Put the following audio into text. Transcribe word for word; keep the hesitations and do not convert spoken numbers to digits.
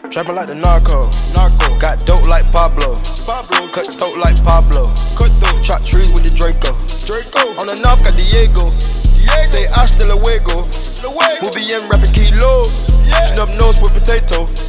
Trapping like the narco, narco. Got dope like Pablo, Pablo. Cut throat like Pablo, Cut throat. Chop trees with the Draco, Draco. On the north got Diego, Diego. Say hasta luego, Luego. Muy bien rapping kilo, Yeah. Snub nose with potato.